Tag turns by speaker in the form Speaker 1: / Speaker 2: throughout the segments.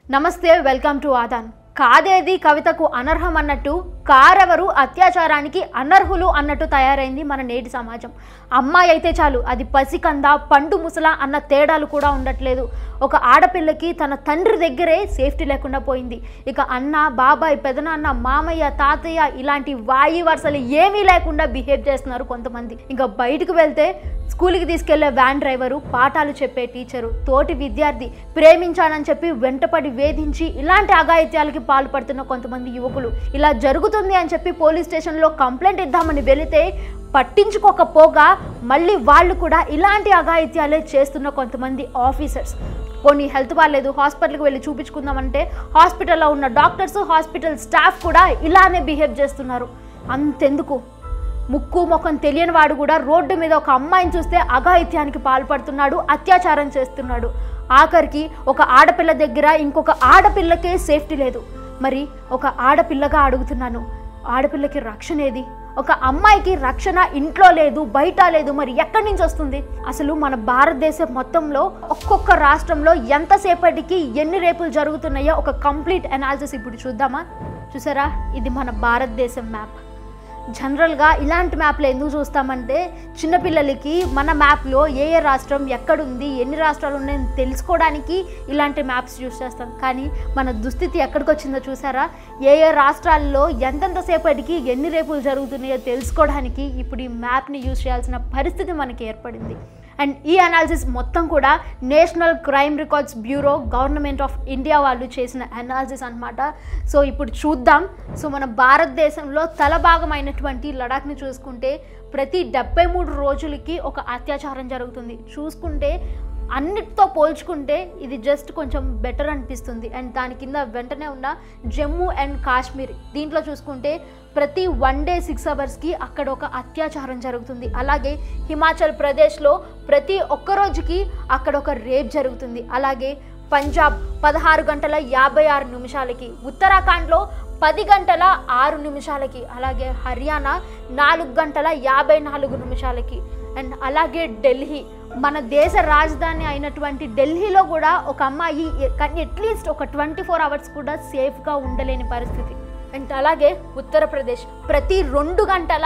Speaker 1: నమస్తే welcome to Aadan కాదేది కవితకు అనర్హం అన్నట్టు కారెవరు అత్యాచారానికి అనర్హులు అన్నట్టు తయారైంది మన నేటి సమాజం. అమ్మాయి అయితే చాలు అది పసికంద పండు ముసల అన్న తేడాలు కూడా ఉండట్లేదు. ఒక ఆడపిల్లకి తన తండ్రి దగ్గరే సేఫ్టీ లేకుండా పోయింది. ఇక అన్న బాబాయ్ పెదనాన్న మామయ్య తాతయ్య ఇలాంటి వాయి వరుసలు ఏమీ లేకుండా బిహేవ్ చేస్తున్నారు కొంతమంది. ఇంకా బయటకు వెళ్తే స్కూల్కి తీసుకెళ్లే వ్యాన్ డ్రైవరు, పాఠాలు చెప్పే టీచరు, తోటి విద్యార్థి ప్రేమించానని చెప్పి వెంటపడి వేధించి ఇలాంటి అఘాయిత్యాలకి పాల్పడుతున్న కొంతమంది యువకులు. ఇలా జరుగుతుంది అని చెప్పి పోలీస్ స్టేషన్లో కంప్లైంట్ ఇద్దామని వెళితే పట్టించుకోకపోగా మళ్ళీ వాళ్ళు కూడా ఇలాంటి అఘాయిత్యాలే చేస్తున్న కొంతమంది ఆఫీసర్స్. కొన్ని హెల్త్ బాగాలేదు హాస్పిటల్కి వెళ్ళి చూపించుకుందామంటే హాస్పిటల్లో ఉన్న డాక్టర్స్, హాస్పిటల్ స్టాఫ్ కూడా ఇలానే బిహేవ్ చేస్తున్నారు. అంతెందుకు, ముక్కు ముఖం తెలియని వాడు కూడా రోడ్డు మీద ఒక అమ్మాయిని చూస్తే అఘాయిత్యానికి పాల్పడుతున్నాడు, అత్యాచారం చేస్తున్నాడు. ఆఖరికి ఒక ఆడపిల్ల దగ్గర ఇంకొక ఆడపిల్లకే సేఫ్టీ లేదు. మరి ఒక ఆడపిల్లగా అడుగుతున్నాను, ఆడపిల్లకి రక్షణ ఏది? ఒక అమ్మాయికి రక్షణ ఇంట్లో లేదు, బయట లేదు, మరి ఎక్కడి నుంచి వస్తుంది? అసలు మన భారతదేశం మొత్తంలో ఒక్కొక్క రాష్ట్రంలో ఎంతసేపటికి ఎన్ని రేపులు జరుగుతున్నాయో ఒక కంప్లీట్ అనాలిసిస్ ఇప్పుడు చూద్దామా? చూసారా, ఇది మన భారతదేశం మ్యాప్. జనరల్గా ఇలాంటి మ్యాప్లో ఎందుకు చూస్తామంటే చిన్నపిల్లలకి మన మ్యాప్లో ఏ ఏ రాష్ట్రం ఎక్కడుంది, ఎన్ని రాష్ట్రాలు ఉన్నాయని తెలుసుకోవడానికి ఇలాంటి మ్యాప్స్ యూస్ చేస్తాం. కానీ మన దుస్థితి ఎక్కడికి వచ్చిందో చూసారా? ఏ ఏ రాష్ట్రాల్లో ఎంతెంతసేపటికి ఎన్ని రేపులు జరుగుతున్నాయో తెలుసుకోవడానికి ఇప్పుడు ఈ మ్యాప్ని యూజ్ చేయాల్సిన పరిస్థితి మనకి ఏర్పడింది. అండ్ ఈ అనాలిసిస్ మొత్తం కూడా National Crime Records Bureau, government of India వాళ్ళు చేసిన అనాలిసిస్ అనమాట. సో ఇప్పుడు చూద్దాం. సో మన భారతదేశంలో తలభాగమైనటువంటి లడాఖ్ని చూసుకుంటే ప్రతి 73 రోజులకి ఒక అత్యాచారం జరుగుతుంది. చూసుకుంటే అన్నిటితో పోల్చుకుంటే ఇది జస్ట్ కొంచెం బెటర్ అనిపిస్తుంది. అండ్ దాని కింద వెంటనే ఉన్న జమ్మూ అండ్ కాశ్మీర్, దీంట్లో చూసుకుంటే ప్రతి 1 డే 6 అవర్స్కి అక్కడ ఒక అత్యాచారం జరుగుతుంది. అలాగే హిమాచల్ ప్రదేశ్లో ప్రతి ఒక్క రోజుకి అక్కడ ఒక రేప్ జరుగుతుంది. అలాగే పంజాబ్ 16 గంటల 56 నిమిషాలకి, ఉత్తరాఖండ్లో 10 గంటల 6 నిమిషాలకి, అలాగే హర్యానా 4 గంటల 54 నిమిషాలకి. అండ్ అలాగే ఢిల్లీ, మన దేశ రాజధాని అయినటువంటి ఢిల్లీలో కూడా ఒక అమ్మాయి అట్లీస్ట్ ఒక 24 అవర్స్ కూడా సేఫ్గా ఉండలేని పరిస్థితి. అండ్ అలాగే ఉత్తరప్రదేశ్ ప్రతి 2 గంటల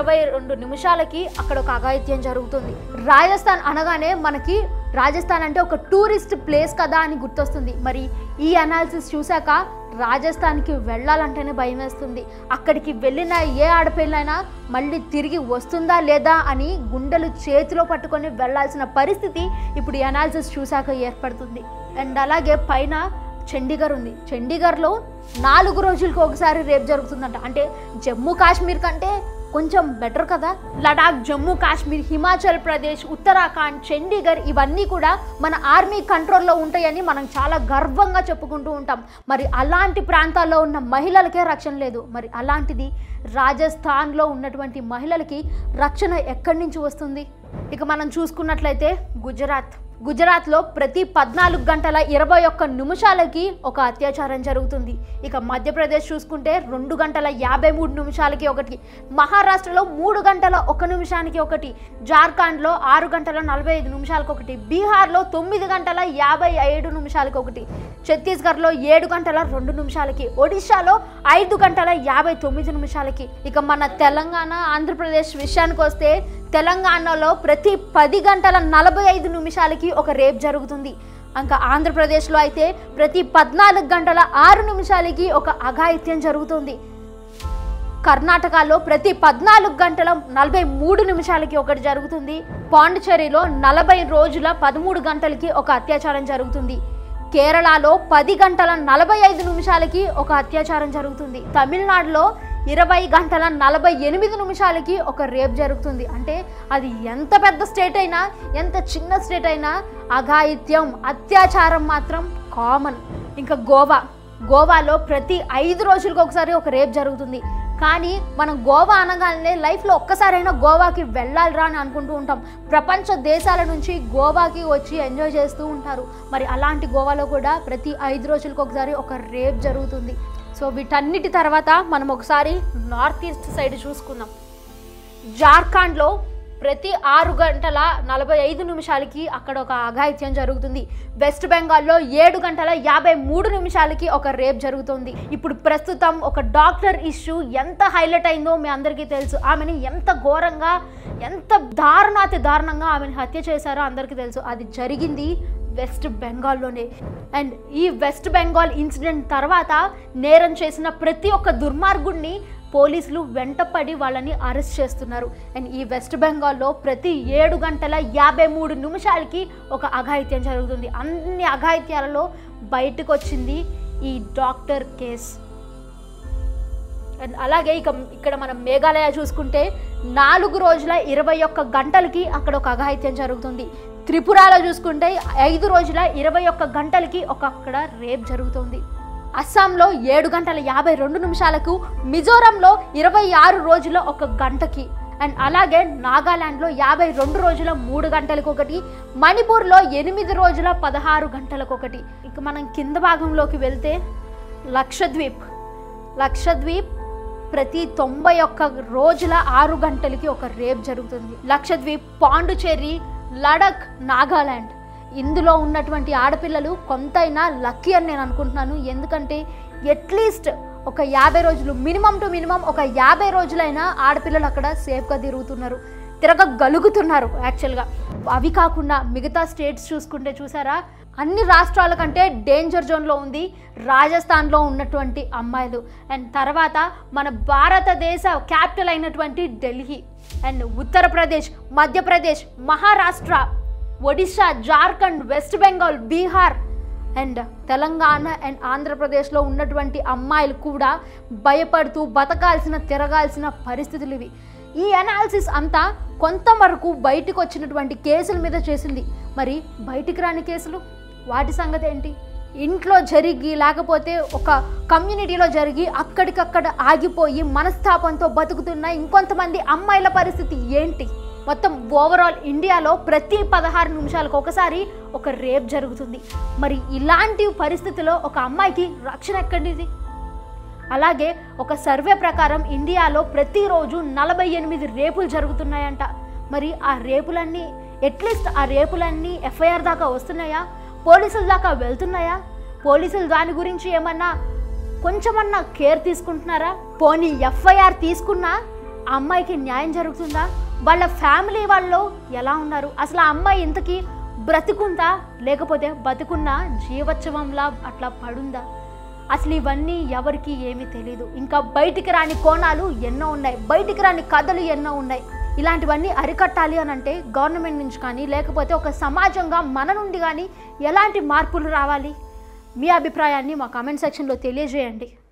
Speaker 1: 22 నిమిషాలకి అక్కడ ఒక అఘాయిత్యం జరుగుతుంది. రాజస్థాన్ అనగానే మనకి రాజస్థాన్ అంటే ఒక టూరిస్ట్ ప్లేస్ కదా అని గుర్తొస్తుంది. మరి ఈ అనాలిసిస్ చూశాక రాజస్థాన్కి వెళ్ళాలంటేనే భయం వేస్తుంది. అక్కడికి వెళ్ళిన ఏ ఆడపిల్లైనా మళ్ళీ తిరిగి వస్తుందా లేదా అని గుండెలు చేతిలో పట్టుకొని వెళ్లాల్సిన పరిస్థితి ఇప్పుడు ఈ అనాలిసిస్ చూశాక ఏర్పడుతుంది. అండ్ అలాగే పైన చండీగఢ్ ఉంది. చండీగఢ్లో 4 రోజులకు ఒకసారి రేప్ జరుగుతుందంట. అంటే జమ్మూ కాశ్మీర్ కంటే కొంచెం బెటర్ కదా. లడాక్, జమ్మూ కాశ్మీర్, హిమాచల్ ప్రదేశ్, ఉత్తరాఖండ్, చండీగఢ్ ఇవన్నీ కూడా మన ఆర్మీ కంట్రోల్లో ఉంటాయని మనం చాలా గర్వంగా చెప్పుకుంటూ ఉంటాం. మరి అలాంటి ప్రాంతాల్లో ఉన్న మహిళలకే రక్షణ లేదు. మరి అలాంటిది రాజస్థాన్లో ఉన్నటువంటి మహిళలకి రక్షణ ఎక్కడి నుంచి వస్తుంది? ఇక మనం చూసుకున్నట్లయితే గుజరాత్లో ప్రతి 14 గంటల 21 నిమిషాలకి ఒక అత్యాచారం జరుగుతుంది. ఇక మధ్యప్రదేశ్ చూసుకుంటే 2 గంటల 53 నిమిషాలకి ఒకటి, మహారాష్ట్రలో 3 గంటల 1 నిమిషానికి ఒకటి, జార్ఖండ్లో 6 గంటల 45 నిమిషాలకు ఒకటి, బీహార్లో 9 గంటల 57 నిమిషాలకు ఒకటి, ఛత్తీస్గఢ్లో 7 గంటల 2 నిమిషాలకి, ఒడిశాలో 5 గంటల 59 నిమిషాలకి. ఇక మన తెలంగాణ, ఆంధ్రప్రదేశ్ విషయానికి వస్తే తెలంగాణలో ప్రతి 10 గంటల 45 నిమిషాలకి ఒక రేప్ జరుగుతుంది. ఇంకా ఆంధ్రప్రదేశ్లో అయితే ప్రతి 14 గంటల 6 నిమిషాలకి ఒక అఘాయిత్యం జరుగుతుంది. కర్ణాటకలో ప్రతి 14 గంటల 43 నిమిషాలకి ఒకటి జరుగుతుంది. పాండిచేరిలో 40 రోజుల 13 గంటలకి ఒక అత్యాచారం జరుగుతుంది. కేరళలో 10 గంటల 45 నిమిషాలకి ఒక అత్యాచారం జరుగుతుంది. తమిళనాడులో 20 గంటల 48 నిమిషాలకి ఒక రేప్ జరుగుతుంది. అంటే అది ఎంత పెద్ద స్టేట్ అయినా, ఎంత చిన్న స్టేట్ అయినా అఘాయిత్యం, అత్యాచారం మాత్రం కామన్. ఇంకా గోవాలో ప్రతి 5 రోజులకు ఒకసారి ఒక రేప్ జరుగుతుంది. కానీ మనం గోవా అనగానే లైఫ్లో ఒక్కసారైనా గోవాకి వెళ్ళాలిరా అని అనుకుంటూ ఉంటాం. ప్రపంచ దేశాల నుంచి గోవాకి వచ్చి ఎంజాయ్ చేస్తూ ఉంటారు. మరి అలాంటి గోవాలో కూడా ప్రతి 5 రోజులకు ఒకసారి ఒక రేప్ జరుగుతుంది. సో వీటన్నిటి తర్వాత మనం ఒకసారి నార్త్ ఈస్ట్ సైడ్ చూసుకుందాం. జార్ఖండ్లో ప్రతి 6 గంటల 45 నిమిషాలకి అక్కడ ఒక అఘాయిత్యం జరుగుతుంది. వెస్ట్ బెంగాల్లో 7 గంటల 53 నిమిషాలకి ఒక రేప్ జరుగుతుంది. ఇప్పుడు ప్రస్తుతం ఒక డాక్టర్ ఇష్యూ ఎంత హైలైట్ అయిందో మీ అందరికీ తెలుసు. ఆమెని ఎంత ఘోరంగా, ఎంత దారుణంగా ఆమెను హత్య చేశారో అందరికీ తెలుసు. అది జరిగింది వెస్ట్ బెంగాల్లోనే. అండ్ ఈ వెస్ట్ బెంగాల్ ఇన్సిడెంట్ తర్వాత నేరం చేసిన ప్రతి ఒక్క దుర్మార్గుడిని పోలీసులు వెంటపడి వాళ్ళని అరెస్ట్ చేస్తున్నారు. అండ్ ఈ వెస్ట్ బెంగాల్లో ప్రతి 7 గంటల 53 నిమిషాలకి ఒక అఘాయిత్యం జరుగుతుంది. అన్ని అఘాయిత్యాలలో బయటకు వచ్చింది ఈ డాక్టర్ కేస్. అండ్ అలాగే ఇక్కడ మనం మేఘాలయ చూసుకుంటే 4 రోజుల 21 గంటలకి అక్కడ ఒక అఘాయిత్యం జరుగుతుంది. త్రిపురలో చూసుకుంటే 5 రోజుల 21 గంటలకి అక్కడ రేప్ జరుగుతుంది. అస్సాంలో 7 గంటల 52 నిమిషాలకు, మిజోరంలో 26 రోజుల 1 గంటకి, అండ్ అలాగే నాగాలాండ్లో 52 రోజుల 3 గంటలకు ఒకటి, మణిపూర్లో 8 రోజుల 16 గంటలకు ఒకటి. ఇక మనం కింద భాగంలోకి వెళ్తే లక్షద్వీప్ ప్రతి 91 రోజుల 6 గంటలకి ఒక రేప్ జరుగుతుంది. లక్షద్వీప్, పాండుచేరి, లడక్, నాగాలాండ్ ఇందులో ఉన్నటువంటి ఆడపిల్లలు కొంతైనా లక్కీ అని నేను అనుకుంటున్నాను. ఎందుకంటే అట్లీస్ట్ ఒక 50 రోజులు, మినిమం టు మినిమం ఒక 50 రోజులైనా ఆడపిల్లలు అక్కడ సేఫ్గా తిరగగలుగుతున్నారు యాక్చువల్గా. అవి కాకుండా మిగతా స్టేట్స్ చూసుకుంటే చూసారా, అన్ని రాష్ట్రాల కంటే డేంజర్ జోన్లో ఉంది రాజస్థాన్లో ఉన్నటువంటి అమ్మాయిలు. అండ్ తర్వాత మన భారతదేశ క్యాపిటల్ అయినటువంటి Delhi, and Uttar Pradesh, Madhya Pradesh, Maharashtra, Odisha, Jharkhand, West Bengal, Bihar and Telangana and ఆంధ్రప్రదేశ్లో ఉన్నటువంటి అమ్మాయిలు కూడా భయపడుతూ తిరగాల్సిన పరిస్థితులు ఇవి. ఈ అనాలిసిస్ అంతా కొంతవరకు బయటకు వచ్చినటువంటి కేసుల మీద చేసింది. మరి బయటికి రాని కేసులు, వాటి సంగతి ఏంటి? ఇంట్లో జరిగి లేకపోతే ఒక కమ్యూనిటీలో జరిగి అక్కడికక్కడ ఆగిపోయి మనస్తాపంతో బతుకుతున్న ఇంకొంతమంది అమ్మాయిల పరిస్థితి ఏంటి? మొత్తం ఓవరాల్ ఇండియాలో ప్రతి 16 నిమిషాలకు ఒకసారి ఒక రేప్ జరుగుతుంది. మరి ఇలాంటి పరిస్థితిలో ఒక అమ్మాయికి రక్షణ ఎక్కడిది? అలాగే ఒక సర్వే ప్రకారం ఇండియాలో ప్రతిరోజు 48 రేపులు జరుగుతున్నాయంట. మరి ఆ రేపులన్నీ అట్లీస్ట్ ఎఫ్ఐఆర్ దాకా వస్తున్నాయా? పోలీసుల దాకా వెళ్తున్నాయా? పోలీసులు దాని గురించి ఏమన్నా కొంచెమన్నా కేర్ తీసుకుంటున్నారా? పోనీ ఎఫ్ఐఆర్ తీసుకున్నా ఆ అమ్మాయికి న్యాయం జరుగుతుందా? వాళ్ళ ఫ్యామిలీ వాళ్ళు ఎలా ఉన్నారు? అసలు ఆ అమ్మాయి ఇంతకీ బ్రతికుందా, లేకపోతే బతుకున్నా జీవోత్సవంలా అట్లా పడుందా? అసలు ఇవన్నీ ఎవరికి ఏమీ తెలీదు. ఇంకా బయటికి రాని కోణాలు ఎన్నో ఉన్నాయి, బయటికి రాని కథలు ఎన్నో ఉన్నాయి. ఇలాంటివన్నీ అరికట్టాలి అని అంటే గవర్నమెంట్ నుంచి కానీ, లేకపోతే ఒక సమాజంగా మన నుండి కానీ ఎలాంటి మార్పులు రావాలి? మీ అభిప్రాయాన్ని మా కామెంట్ సెక్షన్లో తెలియజేయండి.